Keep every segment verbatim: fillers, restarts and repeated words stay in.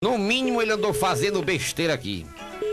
No mínimo ele andou fazendo besteira aqui.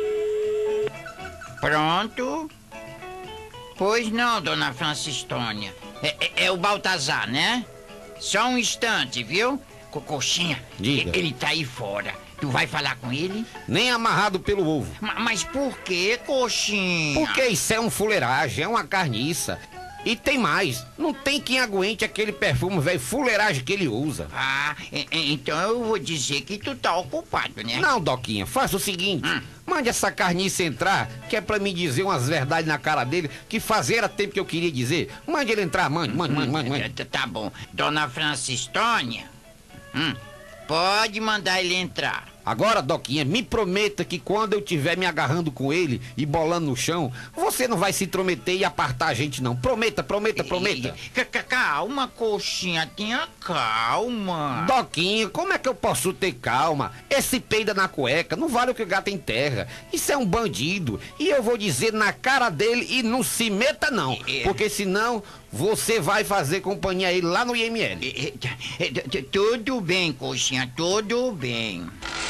Pronto. Pois não, dona Francistônia. É, é, é o Baltazar, né? Só um instante, viu? Cocoxinha, Diga. Ele tá aí fora. Tu vai falar com ele? Nem amarrado pelo ovo. Ma- Mas por que, coxinha? Porque isso é um fuleiragem, é uma carniça. E tem mais, não tem quem aguente aquele perfume velho fuleiragem que ele usa. Ah, e- e- então eu vou dizer que tu tá ocupado, né? Não, Doquinha, faça o seguinte. Hum. Mande essa carniça entrar, que é pra me dizer umas verdades na cara dele, que fazia tempo que eu queria dizer. Mande ele entrar, mande, mande, mande, mande, mande. Tá, tá bom. Dona Francistônia, hum, pode mandar ele entrar. Agora, Doquinha, me prometa que quando eu estiver me agarrando com ele e bolando no chão, você não vai se intrometer e apartar a gente, não. Prometa, prometa, prometa. C- c- Calma, coxinha, tenha calma. Doquinha, como é que eu posso ter calma? Esse peida na cueca não vale o que o gato enterra. Isso é um bandido. E eu vou dizer na cara dele e não se meta, não. É. Porque senão você vai fazer companhia a ele lá no I M L. Eh, eh, eh, t- Tudo bem, coxinha, tudo bem.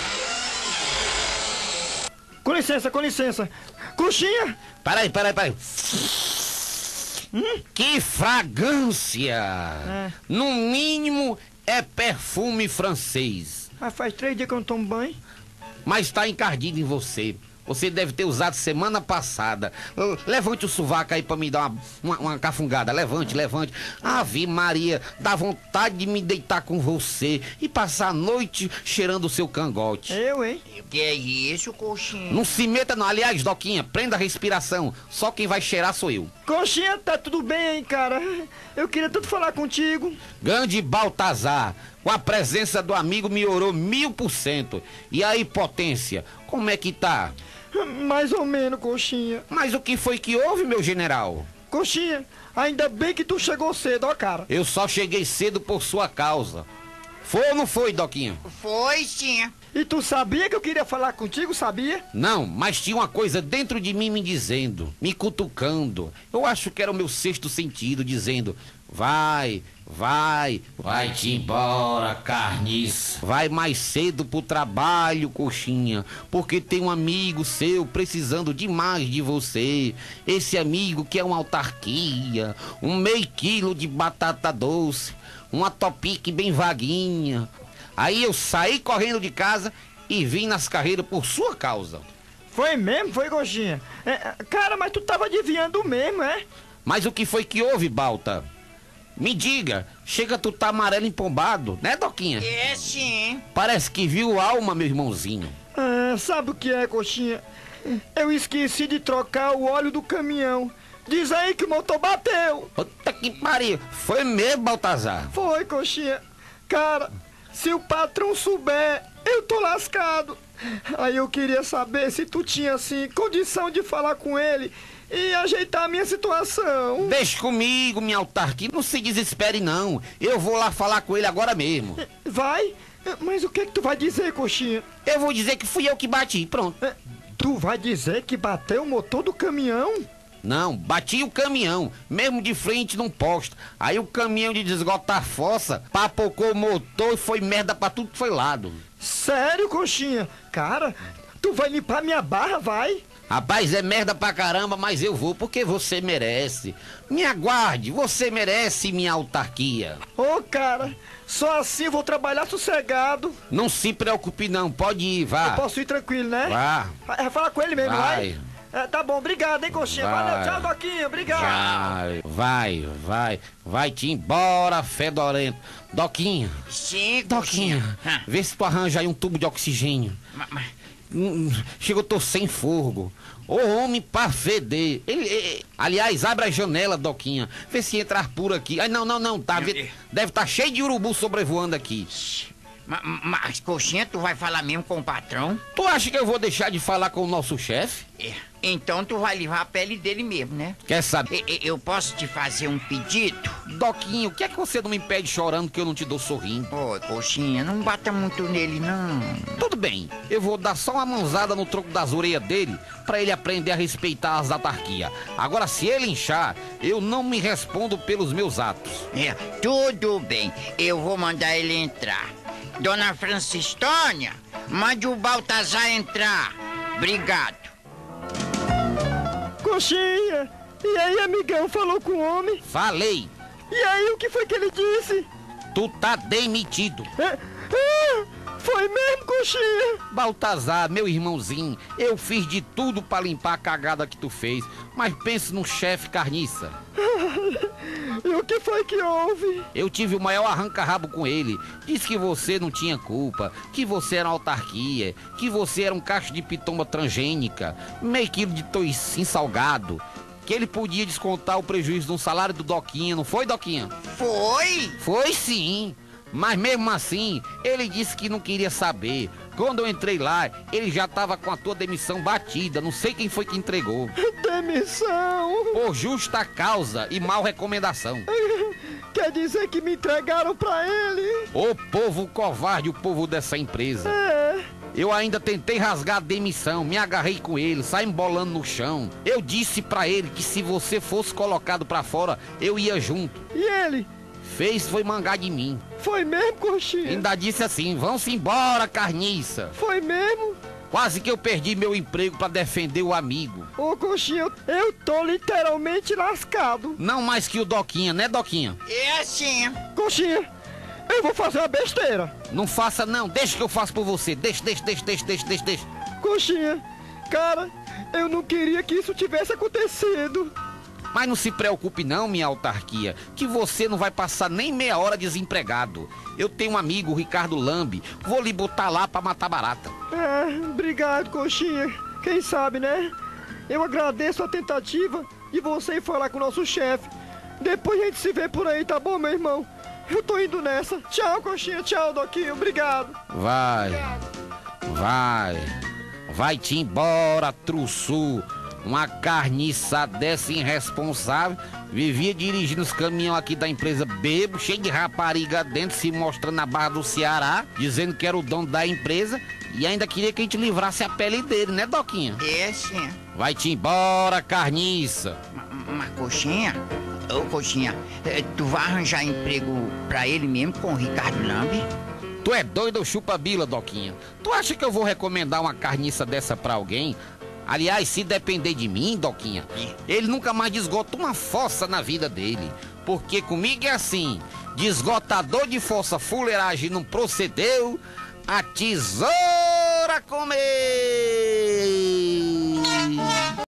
Com licença, com licença. Coxinha! Peraí, peraí, peraí. Hum? Que fragrância! É. No mínimo é perfume francês. Mas faz três dias que eu não tomo banho. Mas tá encardido em você. Você deve ter usado semana passada. L- Levante o sovaco aí pra me dar uma, uma, uma cafungada. Levante, levante. Ave Maria, dá vontade de me deitar com você e passar a noite cheirando o seu cangote. Eu, hein? Que é isso, coxinha? Não se meta não. Aliás, Doquinha, prenda a respiração. Só quem vai cheirar sou eu. Coxinha, tá tudo bem, hein, cara? Eu queria tanto falar contigo. Grande Baltazar, com a presença do amigo melhorou mil por cento. E aí, Potência, como é que tá? Mais ou menos, coxinha. Mas o que foi que houve, meu general? Coxinha, ainda bem que tu chegou cedo, ó, cara. Eu só cheguei cedo por sua causa. Foi ou não foi, Doquinha? Foi sim. E tu sabia que eu queria falar contigo, sabia? Não, mas tinha uma coisa dentro de mim me dizendo, me cutucando. Eu acho que era o meu sexto sentido dizendo: vai, vai, vai-te embora, carniça. Vai mais cedo pro trabalho, coxinha, porque tem um amigo seu precisando demais de você. Esse amigo que é uma autarquia, um meio quilo de batata doce, uma topique bem vaguinha. Aí eu saí correndo de casa e vim nas carreiras por sua causa. Foi mesmo, foi, coxinha? É, cara, mas tu tava adivinhando mesmo, é? Mas o que foi que houve, Balta? Me diga, chega tu tá amarelo empombado, né, Doquinha? É sim. Parece que viu alma, meu irmãozinho. Ah, sabe o que é, coxinha? Eu esqueci de trocar o óleo do caminhão. Diz aí que o motor bateu. Puta que pariu, foi mesmo, Baltazar? Foi, coxinha. Cara, se o patrão souber, eu tô lascado. Aí eu queria saber se tu tinha, assim, condição de falar com ele e ajeitar a minha situação. Deixa comigo, minha autarquia, não se desespere não. Eu vou lá falar com ele agora mesmo. Vai? Mas o que é que tu vai dizer, coxinha? Eu vou dizer que fui eu que bati, pronto. É, Tu vai dizer que bateu o motor do caminhão? Não, bati o caminhão, mesmo de frente num posto. Aí o caminhão de desgotar a fossa, papocou o motor e foi merda pra tudo que foi lado. Sério, coxinha? Cara, tu vai limpar minha barra, vai? Rapaz, é merda pra caramba, mas eu vou porque você merece. Me aguarde, você merece minha autarquia. Ô, cara, só assim eu vou trabalhar sossegado. Não se preocupe não, pode ir, vá. Eu posso ir tranquilo, né? Vá. Vai, vai falar com ele mesmo, vai? Vai. É, tá bom, obrigado, hein, coxinha? Vai. Valeu, tchau, Doquinha, obrigado. Vai, vai, vai, vai-te embora, fedorento. Doquinha, Sim, Doquinha, coxinha. Ah, vê se tu arranja aí um tubo de oxigênio. ma- ma- Hum, Chega, eu tô sem fogo. Ô homem pra feder. Ele, ele- aliás, abre a janela, Doquinha. Vê se entrar por aqui. Ai, não, não, não. Tá, vê- deve estar cheio de urubu sobrevoando aqui. ma- Mas, coxinha, tu vai falar mesmo com o patrão? Tu acha que eu vou deixar de falar com o nosso chefe? É. Então tu vai levar a pele dele mesmo, né? Quer saber? E- e- Eu posso te fazer um pedido? Doquinha, o que é que você não me impede chorando que eu não te dou sorrindo? Ô, coxinha, não bata muito nele, não. Tudo bem, eu vou dar só uma mãozada no tronco das orelhas dele pra ele aprender a respeitar as autarquias. Agora, se ele inchar, eu não me respondo pelos meus atos. É, tudo bem. Eu vou mandar ele entrar. Dona Francistônia, mande o Baltazar entrar. Obrigado. Coxinha, e aí, amigão, falou com o homem? Falei, E aí, o que foi que ele disse? tu tá demitido. É, ah, foi mesmo, Coxinha? Baltazar, meu irmãozinho, eu fiz de tudo pra limpar a cagada que tu fez, mas pense no chefe carniça. E o que foi que houve? Eu tive o maior arranca-rabo com ele. Disse que você não tinha culpa, que você era uma autarquia, que você era um cacho de pitomba transgênica, meio quilo de toicinho salgado, que ele podia descontar o prejuízo de um salário do Doquinha, não foi, Doquinha? Foi? Foi sim, mas mesmo assim, ele disse que não queria saber. Quando eu entrei lá, ele já tava com a tua demissão batida, não sei quem foi que entregou. Demissão. Por justa causa e mal recomendação. Quer dizer que me entregaram pra ele? Ô povo covarde, o povo dessa empresa. É. Eu ainda tentei rasgar a demissão, me agarrei com ele, saí embolando no chão. Eu disse pra ele que se você fosse colocado pra fora, eu ia junto. E ele? Fez foi mangar de mim. Foi mesmo, Coxinha? Ainda disse assim, vão-se embora, carniça. Foi mesmo? Quase que eu perdi meu emprego pra defender o amigo. Ô, Coxinha, eu- eu tô literalmente lascado. Não mais que o Doquinha, né, Doquinha? É assim. Coxinha, eu vou fazer uma besteira. Não faça não, deixa que eu faço por você. Deixa, deixa, deixa, deixa, deixa, deixa, deixa. Coxinha, cara, eu não queria que isso tivesse acontecido. Mas não se preocupe não, minha autarquia, que você não vai passar nem meia hora desempregado. Eu tenho um amigo, o Ricardo Lambi, vou lhe botar lá pra matar barata. É, obrigado, Coxinha. Quem sabe, né? Eu agradeço a tentativa de você ir falar com o nosso chefe. Depois a gente se vê por aí, tá bom, meu irmão? Eu tô indo nessa. Tchau, Coxinha. Tchau, Doquinho. Obrigado. Vai, vai, vai-te embora, truçu. Uma carniça dessa irresponsável, vivia dirigindo os caminhões aqui da empresa bebo, cheio de rapariga dentro, se mostrando na Barra do Ceará, dizendo que era o dono da empresa e ainda queria que a gente livrasse a pele dele, né, Doquinha? É sim. Vai-te embora, carniça. Uma coxinha? Ô, coxinha, eh, tu vai arranjar emprego pra ele mesmo com o Ricardo Lambi? Tu é doido ou chupa-bila, Doquinha? Tu acha que eu vou recomendar uma carniça dessa pra alguém? Aliás, se depender de mim, Doquinha, ele nunca mais desgota uma fossa na vida dele. Porque comigo é assim, de esgotador de fossa fuleiragem não procedeu, a tesoura comeu!